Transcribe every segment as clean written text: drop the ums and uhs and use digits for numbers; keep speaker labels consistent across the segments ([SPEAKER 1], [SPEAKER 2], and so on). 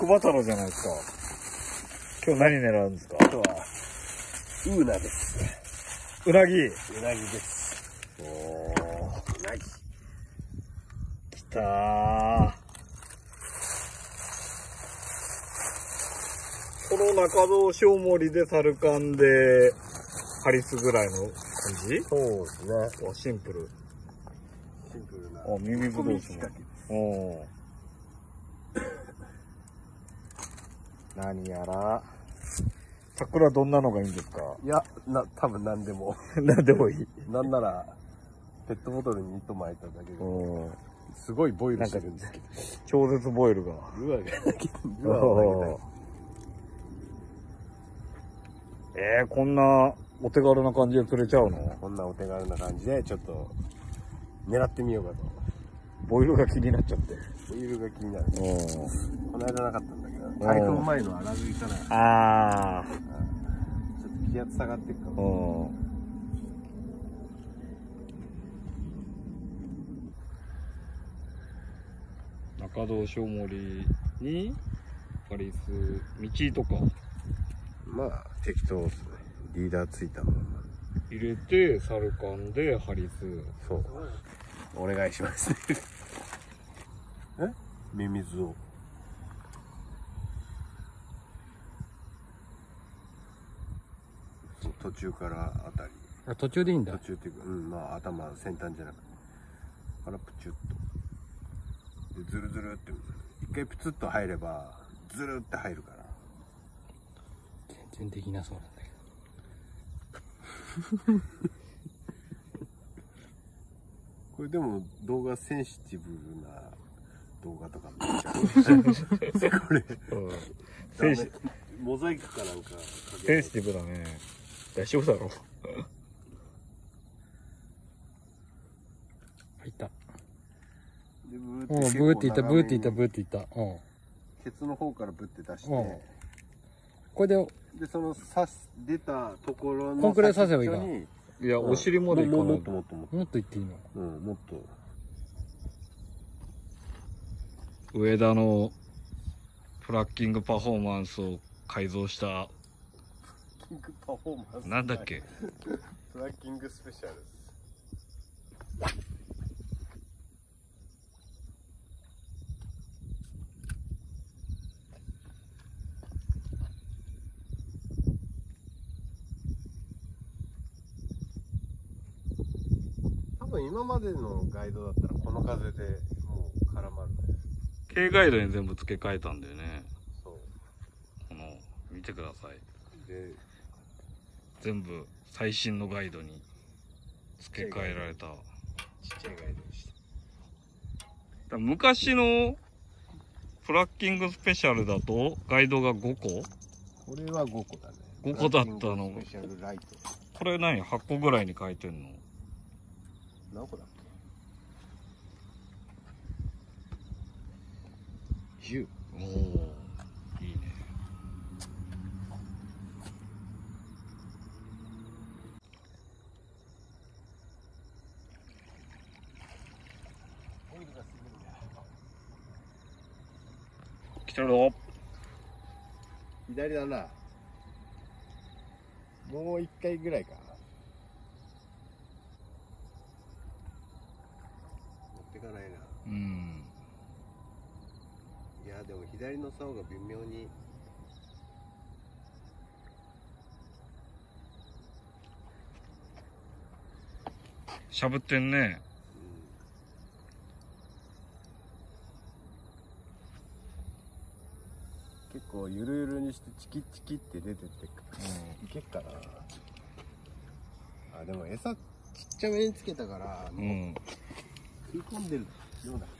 [SPEAKER 1] クバ太郎じゃないですか。今日何狙うんですか？
[SPEAKER 2] 今日はウナです。
[SPEAKER 1] うなぎ。
[SPEAKER 2] うなぎです。
[SPEAKER 1] おー。
[SPEAKER 2] うなぎ。
[SPEAKER 1] きたー。この中堂小森でサルカンでハリスぐらいの感じ？
[SPEAKER 2] そうですね。
[SPEAKER 1] シンプル。
[SPEAKER 2] シンプルな。
[SPEAKER 1] ミミズ同士も。おー。何やら。桜どんなのがいいんですか？
[SPEAKER 2] いや、多分何でも。
[SPEAKER 1] 何でもいい。
[SPEAKER 2] なんなら、ペットボトルに糸巻いただけで。すごいボイルしてるんですけど。
[SPEAKER 1] 超絶ボイルが。
[SPEAKER 2] ルアーがだけルアーを投げたい。
[SPEAKER 1] こんなお手軽な感じで釣れちゃうの？
[SPEAKER 2] こんなお手軽な感じで、ちょっと、狙ってみようかと。
[SPEAKER 1] ボイルが気になっちゃって。
[SPEAKER 2] ボイルが気になる。この間なかったんだけど、台風前の荒食いから。ちょっと気圧下がってるかも。
[SPEAKER 1] 中堂小森にハリス道とか
[SPEAKER 2] まあ適当ですね。リーダーついたまま
[SPEAKER 1] 入れてサルカンでハリス。
[SPEAKER 2] そう。お願いします。ミミズを。途中からあたり。
[SPEAKER 3] 途中でいいんだ。
[SPEAKER 2] 途中っていうか、まあ頭先端じゃなくてからプチュッとでズルズルって一回プツッと入ればズルって入るから。
[SPEAKER 3] 全然できなそうなんだけど。
[SPEAKER 2] これでも動画センシティブな動画とか見ちゃう。これ、モザイクかなんか
[SPEAKER 1] センシティブだね。大丈夫だろう。
[SPEAKER 3] 入った。
[SPEAKER 2] で
[SPEAKER 3] ブーっていった、ブーっていった、ブーっていった。
[SPEAKER 2] ケツの方からブーって出して、
[SPEAKER 3] これで、
[SPEAKER 2] その出たところの
[SPEAKER 3] こんくらい刺せばいいか。
[SPEAKER 1] いや、お尻までいかない。
[SPEAKER 3] もっといっていいの？
[SPEAKER 2] もっと。
[SPEAKER 1] 上田のフラッキングパフォーマンスを改造した。なんだっけ？
[SPEAKER 2] フラッキングスペシャル。多分今までのガイドだったらこの風でもう絡まる。
[SPEAKER 1] 軽ガイドに全部付け替えたんだよね。
[SPEAKER 2] そう。
[SPEAKER 1] 見てください。
[SPEAKER 2] で、
[SPEAKER 1] 全部最新のガイドに付け替えられた。
[SPEAKER 2] ちっちゃいガイドでした。
[SPEAKER 1] 昔のフラッキングスペシャルだとガイドが5個？
[SPEAKER 2] これは5個だね。
[SPEAKER 1] 5個だったの。
[SPEAKER 2] スペシャルライト。
[SPEAKER 1] これ何？8個ぐらいに書いてんの？
[SPEAKER 2] 何個だっけ？ 10。
[SPEAKER 1] おお、いいね。来てるぞ。
[SPEAKER 2] 左だな。もう1回ぐらいか。持ってかないな。いやでも左の竿が微妙に。
[SPEAKER 1] しゃぶってんね。
[SPEAKER 2] 結構ゆるゆるにしてチキチキって出てっていけっかな。でも餌ちっちゃめにつけたから食い込んでるような。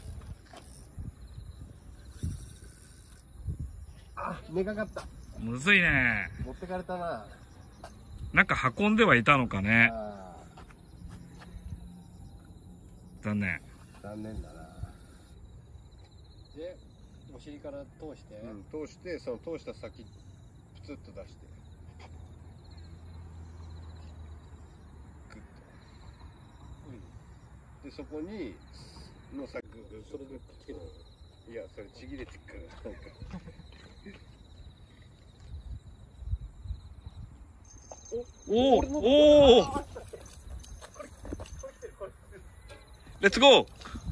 [SPEAKER 2] 根がかった。
[SPEAKER 1] むずいね。
[SPEAKER 2] 持ってかれたな。
[SPEAKER 1] なんか運んではいたのかね。残念。
[SPEAKER 2] 残念だな。
[SPEAKER 3] で、お尻から通して、
[SPEAKER 2] 通してその通した先プツッと出してグッとでそこにの先
[SPEAKER 3] それでくっつけて。
[SPEAKER 2] いやそれちぎれてっからなんか
[SPEAKER 1] おおおーレッツゴー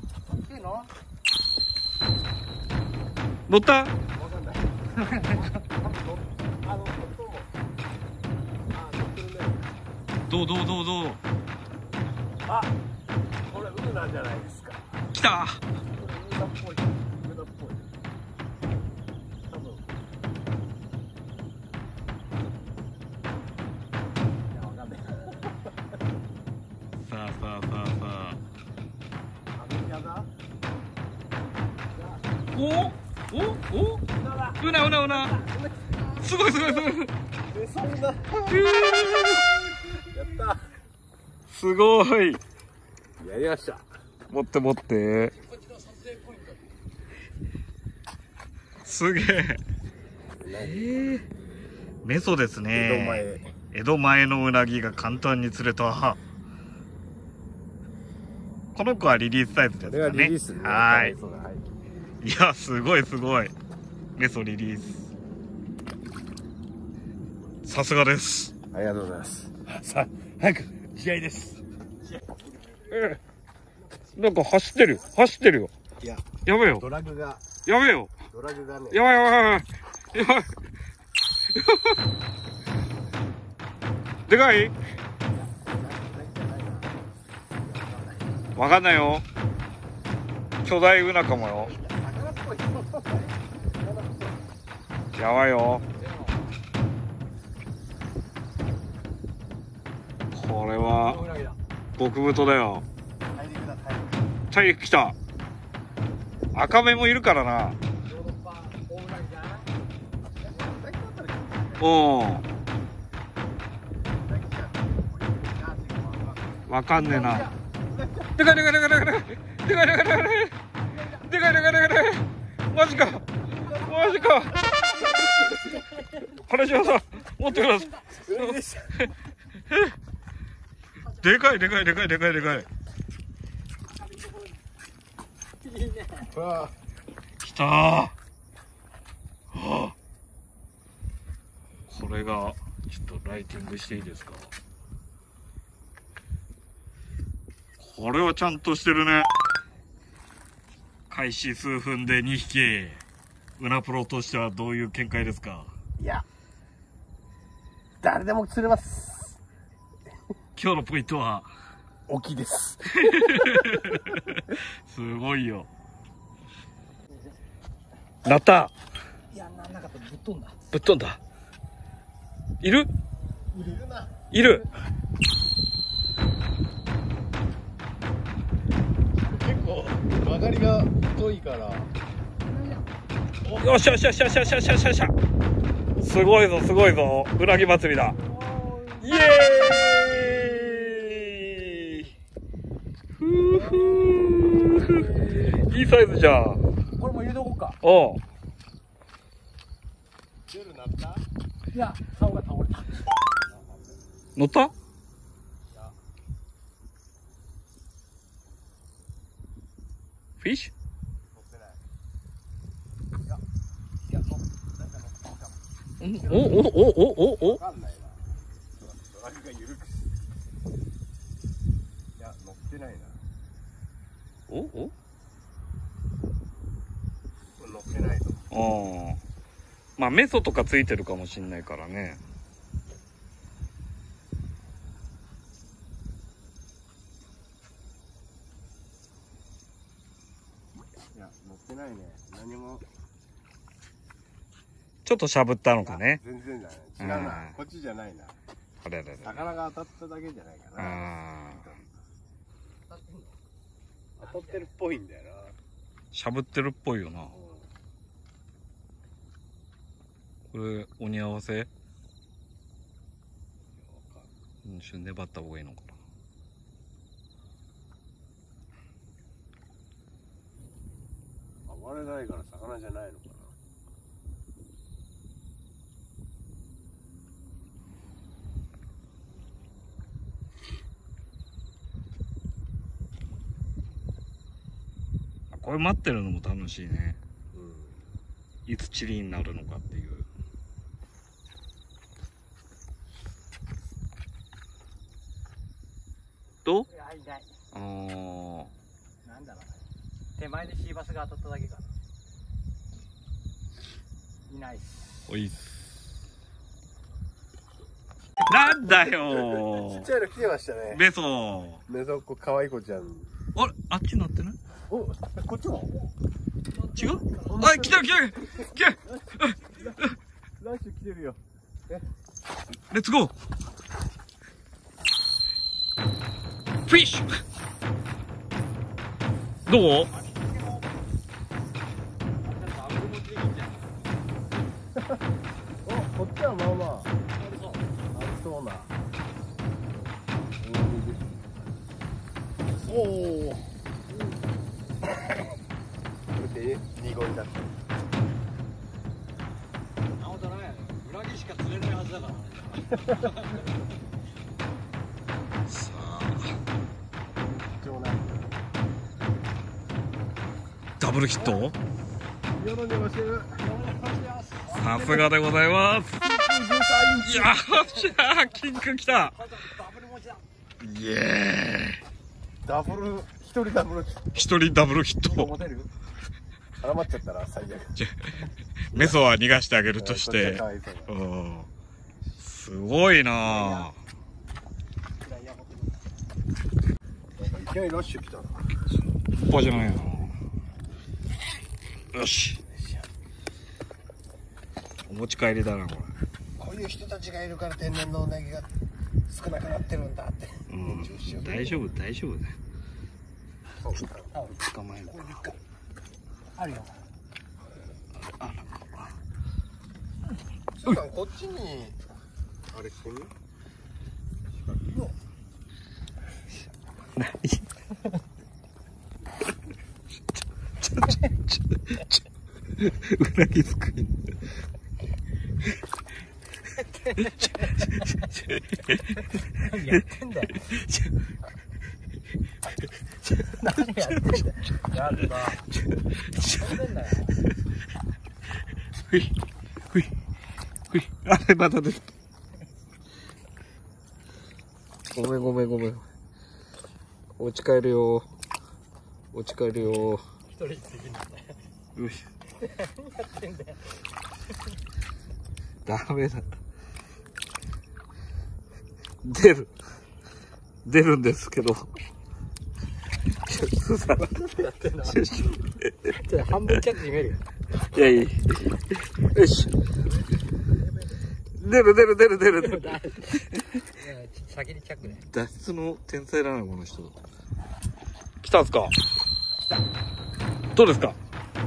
[SPEAKER 1] 乗ったどう
[SPEAKER 2] あ、これウーなんじゃないですか。
[SPEAKER 1] 来た
[SPEAKER 2] ウーナっぽい。ウーナっぽい。多分。いや、わかんない。
[SPEAKER 1] さあ
[SPEAKER 2] アメリカだ。
[SPEAKER 1] おうなすごい
[SPEAKER 2] そんな。やった。
[SPEAKER 1] すごい
[SPEAKER 2] やりました。
[SPEAKER 1] 持ってすげえメソですね。江戸前のうなぎが簡単に釣れた。この子はリリースサイズですかね。
[SPEAKER 2] これはリリースね。
[SPEAKER 1] はい。
[SPEAKER 2] はい。
[SPEAKER 1] いやすごいメソリリースさすがです。
[SPEAKER 2] ありがとうございます。さあ早く試合です。
[SPEAKER 1] なんか走ってるよ。
[SPEAKER 2] いや
[SPEAKER 1] やべえよ。
[SPEAKER 2] ドラグが
[SPEAKER 1] やべえよ。
[SPEAKER 2] ドラグがね。
[SPEAKER 1] やばい。でかい？わかんないよ。巨大ウナかもよ。やばいよ。これは極太だよ。大陸来た。赤目もいるからな。わかんねえな。でかいマジか金島さん持ってください。でかい来たー、はあ、これがちょっとライティングしていいですか。これはちゃんとしてるね。開始数分で2匹。うなプロとしてはどういう見解ですか。
[SPEAKER 2] いや誰でも釣れます。
[SPEAKER 1] 今日のポイントは
[SPEAKER 2] 大きいです。
[SPEAKER 1] すごいよ。鳴った。
[SPEAKER 3] いや、なんなかった。ぶっ
[SPEAKER 1] 飛んだ。いる
[SPEAKER 2] 結構曲がりが太いから。
[SPEAKER 1] よっしゃ。すごいぞ。うなぎ祭りだ。イエーイ。いいサイズじゃん。
[SPEAKER 3] これも入れとこうか。
[SPEAKER 1] おう。
[SPEAKER 2] 夜なった？
[SPEAKER 3] いや、竿が倒れた。
[SPEAKER 1] 乗った？フィッシュ？お。
[SPEAKER 2] わかんないな。ドラグが緩く。いや乗ってないな。
[SPEAKER 1] お。
[SPEAKER 2] 乗ってないと。
[SPEAKER 1] まあメソとかついてるかもしんないからね。
[SPEAKER 2] いや乗ってないね。何も。
[SPEAKER 1] ちょっとしゃぶったのかね。
[SPEAKER 2] 全然じゃない。違うな。こっちじゃないな。
[SPEAKER 1] あれ。
[SPEAKER 2] 魚が当たっただけじゃないかな。当たってるっぽいんだよな。
[SPEAKER 1] しゃぶってるっぽいよな。これ鬼合わせ？一瞬粘った方がいいのかな。
[SPEAKER 2] 暴れないから魚じゃないのかな。
[SPEAKER 1] ここれ待ってるのも楽しいね。
[SPEAKER 2] うん。
[SPEAKER 1] いつチリになるのかっていう。と
[SPEAKER 3] いやいない。
[SPEAKER 1] あ
[SPEAKER 3] なんだろう。手前でシーバスが当たっただけかな。いないっす。
[SPEAKER 1] おいっす。なんだよ
[SPEAKER 2] ちっちゃいの来てましたね。
[SPEAKER 1] メソ
[SPEAKER 2] メソコ可愛い子ちゃん。
[SPEAKER 1] あれあっちなってない
[SPEAKER 3] お、こっちも
[SPEAKER 1] 違うあ、来た来た来た
[SPEAKER 2] ラッシュ来てるよ。
[SPEAKER 1] レッツゴーフィッシュどう
[SPEAKER 2] お、こっちはまあまあ。ありそうな。
[SPEAKER 3] おお。
[SPEAKER 2] これで濁りだった。
[SPEAKER 3] 青だなやね。裏切しか釣れないはずだからね。
[SPEAKER 1] さあ
[SPEAKER 2] 貴重な。
[SPEAKER 1] ダブルヒット
[SPEAKER 2] よろにもしてる。
[SPEAKER 1] さすがでございます
[SPEAKER 2] 13インチ。
[SPEAKER 1] よっしゃーキング来た
[SPEAKER 3] ダブル持ちだ。
[SPEAKER 1] イエ
[SPEAKER 2] ダブル、一人ダブル。
[SPEAKER 1] ーイ一人ダブルヒット
[SPEAKER 3] 持てる？
[SPEAKER 2] 絡まっちゃったら最悪。
[SPEAKER 1] メソは逃がしてあげるとして
[SPEAKER 2] かわいそうだ。
[SPEAKER 1] うんすごいな
[SPEAKER 2] いきなりラッシュ来たな。
[SPEAKER 1] ぁパじゃないなよしお持ち帰りだなこ
[SPEAKER 2] こういう人たちがいるから天然のうなぎが少なくなってるんだって。
[SPEAKER 1] れ、うん、大丈夫大丈夫だよ
[SPEAKER 2] そうか。
[SPEAKER 1] 捕まえる
[SPEAKER 2] これでいいか。
[SPEAKER 3] あるよ。
[SPEAKER 1] あら
[SPEAKER 2] そうか、こっちにあれしてみ。
[SPEAKER 1] 何うなぎすくい
[SPEAKER 3] 何やってんだよ。何やってんだよ。やるな。飛んでんだよ。
[SPEAKER 1] ふいふいふいあれまた出たごめんごめんごめんお家帰るよお家帰るよ
[SPEAKER 3] 一人すぎんだよ。
[SPEAKER 1] よし
[SPEAKER 3] 何やってんだよ。
[SPEAKER 1] ダメだ出るんですけど
[SPEAKER 3] やってんの。ちょっと半分キャッチ見えるよ。
[SPEAKER 1] いやいいよし出る
[SPEAKER 3] 先にチャックね。
[SPEAKER 1] 脱出の天才だなこの人来たんすかどうですか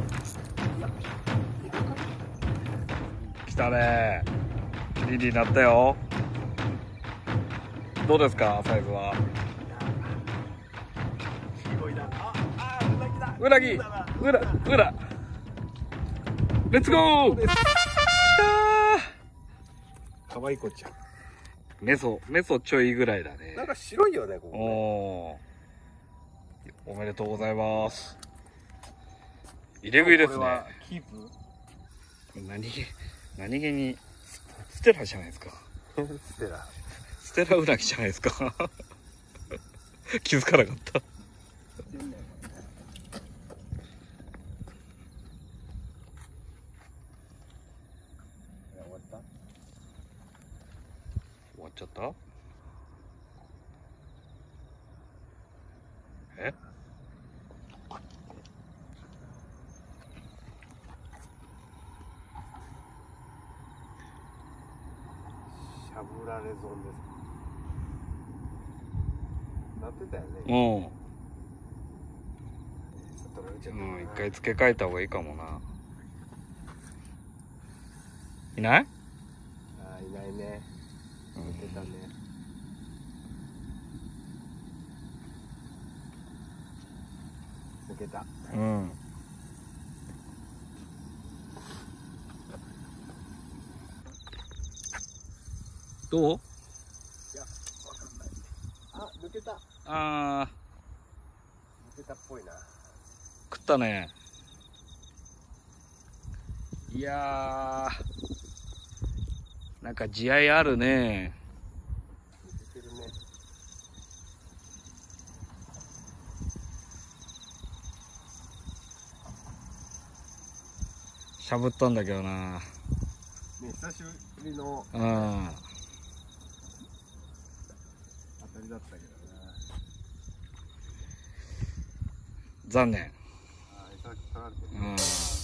[SPEAKER 1] 来たねリリーなったよどうですかサイズはうなぎレッツゴー来た
[SPEAKER 2] 可愛い子ちゃん。
[SPEAKER 1] メソちょいぐらいだね
[SPEAKER 2] なんか白いよね、ここ。
[SPEAKER 1] おめでとうございます入れ食いですね
[SPEAKER 2] これはキープ。
[SPEAKER 1] 何気にステラじゃないですか
[SPEAKER 2] ステラ。
[SPEAKER 1] ステラうなぎじゃないですか気づかなかった終わっちゃったえ
[SPEAKER 2] しゃぶられ損です。なってたよね。取られちゃったな。
[SPEAKER 1] 一回付け替えた方がいいかもないない
[SPEAKER 2] あー、いないね。抜けたね。抜けた。
[SPEAKER 1] うんどう
[SPEAKER 2] いや、わかんない。あ、抜けた。
[SPEAKER 1] あ
[SPEAKER 2] 抜けたっぽいな。
[SPEAKER 1] ーくっったね。いやー、なんか地合いあるね。
[SPEAKER 2] 出てるね。
[SPEAKER 1] しゃぶったんだけどな。
[SPEAKER 2] ね、久しぶりの
[SPEAKER 1] うん。
[SPEAKER 2] 当たりだったけどな。
[SPEAKER 1] 残念。
[SPEAKER 2] ああ、餌取られてる。
[SPEAKER 1] うん。